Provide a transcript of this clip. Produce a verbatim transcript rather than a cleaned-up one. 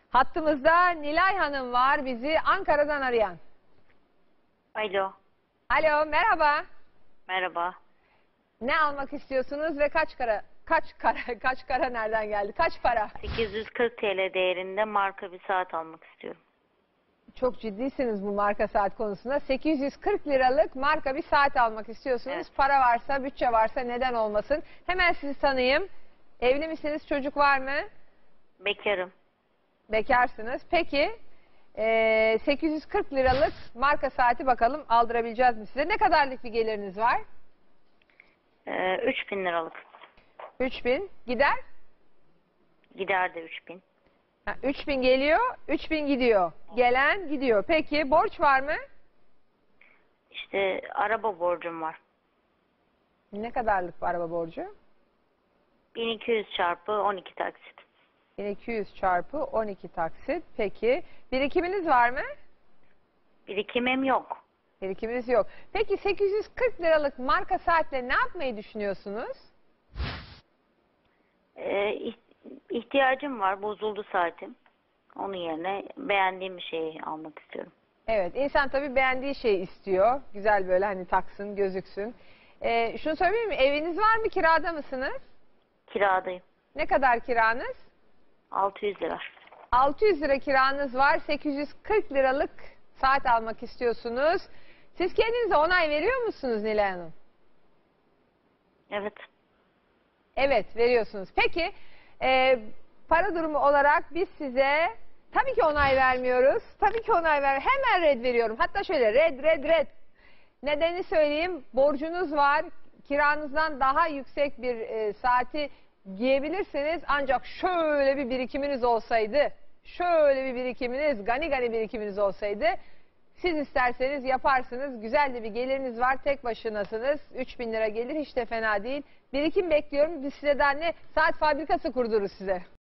Hattımızda Nilay Hanım var, bizi Ankara'dan arayan. Alo, Alo, merhaba. merhaba. Ne almak istiyorsunuz ve kaç kara, kaç kara, kaç kara nereden geldi? Kaç para? sekiz yüz kırk TL değerinde marka bir saat almak istiyorum. Çok ciddisiniz bu marka saat konusunda. sekiz yüz kırk liralık marka bir saat almak istiyorsunuz. Evet. Para varsa, bütçe varsa neden olmasın? Hemen sizi tanıyayım. Evli misiniz? Çocuk var mı? Bekarım. Bekarsınız. Peki eee, sekiz yüz kırk liralık marka saati bakalım aldırabileceğiz mi size? Ne kadarlık bir geliriniz var? Ee, üç bin liralık. üç bin. Gider? Gider de üç bin. Ha, üç bin geliyor, üç bin gidiyor. Gelen gidiyor. Peki borç var mı? İşte araba borcum var. Ne kadarlık bu araba borcu? bin iki yüz çarpı on iki taksit. bin iki yüz çarpı on iki taksit. Peki birikiminiz var mı? Birikimim yok. Birikiminiz yok. Peki sekiz yüz kırk liralık marka saatle ne yapmayı düşünüyorsunuz? Ee, iht- ihtiyacım var. Bozuldu saatim. Onun yerine beğendiğim bir şeyi almak istiyorum. Evet, insan tabii beğendiği şeyi istiyor. Güzel böyle hani taksın, gözüksün. Ee, şunu söyleyeyim mi? Eviniz var mı? Kirada mısınız? Kiradayım. Ne kadar kiranız? altı yüz lira. altı yüz lira kiranız var. sekiz yüz kırk liralık saat almak istiyorsunuz. Siz kendinize onay veriyor musunuz Nilay Hanım? Evet. Evet, veriyorsunuz. Peki, e, para durumu olarak biz size tabii ki onay vermiyoruz. Tabii ki onay ver. Hemen red veriyorum. Hatta şöyle red, red, red. Nedeni söyleyeyim. Borcunuz var. Kiranızdan daha yüksek bir e, saati giyebilirsiniz. Ancak şöyle bir birikiminiz olsaydı, şöyle bir birikiminiz, gani gani birikiminiz olsaydı, siz isterseniz yaparsınız. Güzel de bir geliriniz var. Tek başınasınız. üç bin lira gelir hiç de fena değil. Birikim bekliyorum. Biz size daha ne saat fabrikası kurdururuz size.